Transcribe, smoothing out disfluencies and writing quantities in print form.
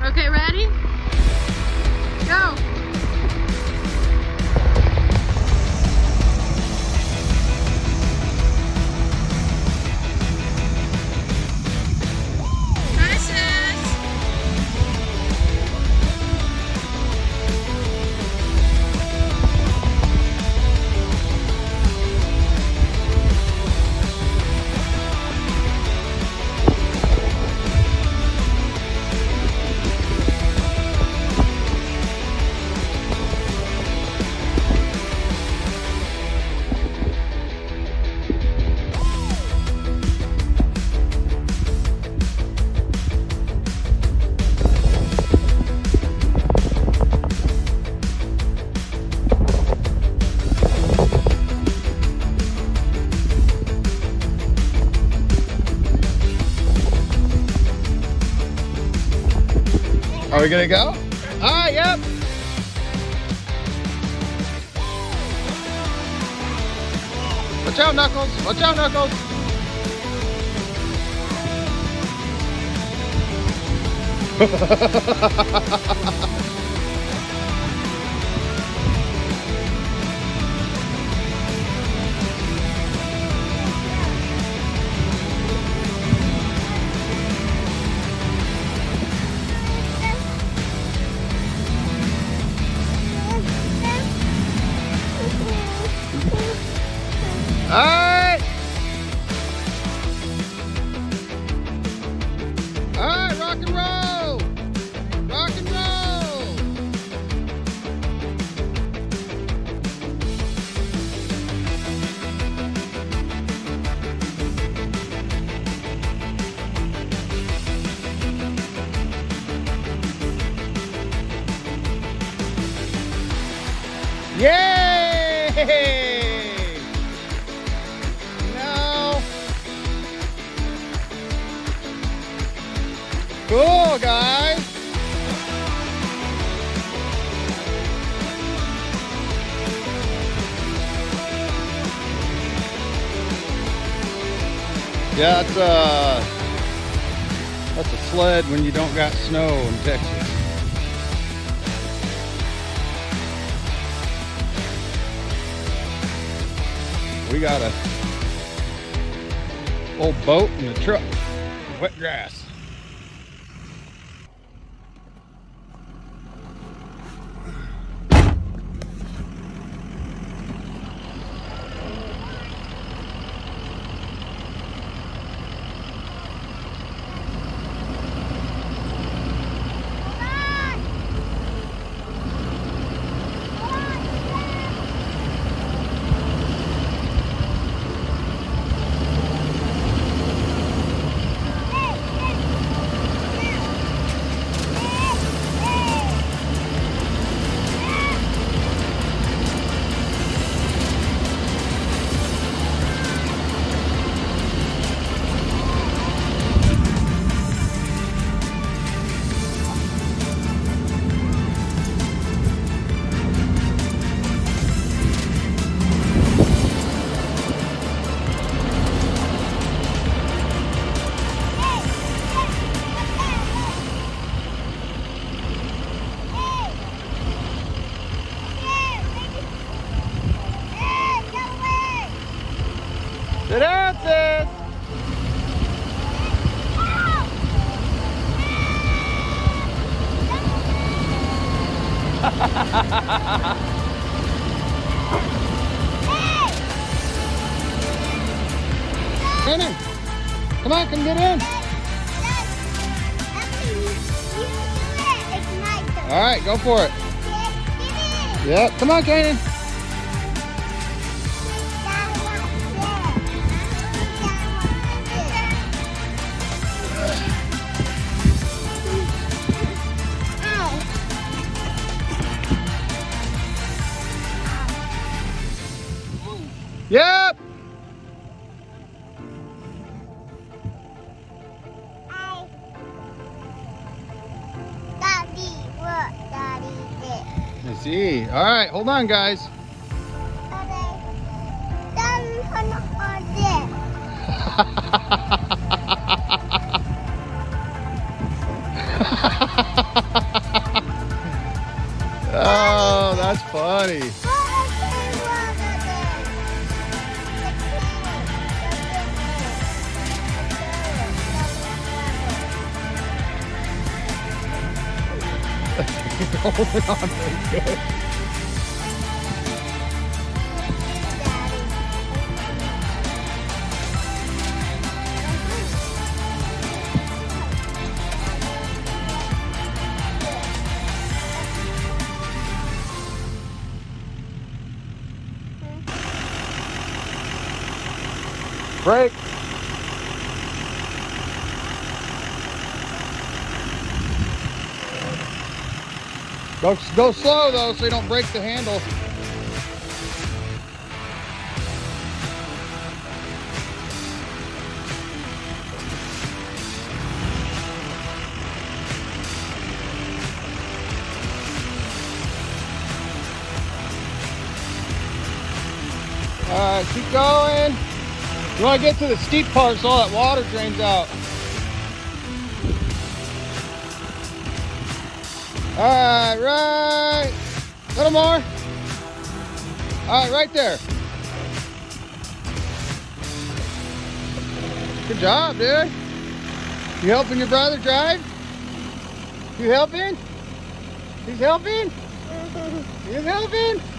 Okay, ready? Go! Are we gonna go? Ah, yep. Watch out, Knuckles. Watch out, Knuckles. Alright! Alright, rock and roll! Rock and roll! Yay! Cool, guys. Yeah, that's a sled when you don't got snow in Texas. We got a old boat and a truck, wet grass. Sit down, sis. Get in. Come on, come get in. All right, go for it. Yep, come on, Kanan. Yep. Daddy, what Daddy did. I see. All right, hold on, guys. Daddy, Oh, that's funny. Holding on pretty good. Brake. Go slow though, so you don't break the handle. All right, keep going. You want to get to the steep part so all that water drains out. All right, right. A little more. All right, right there. Good job, dude. You helping your brother drive? You helping? He's helping? He's helping?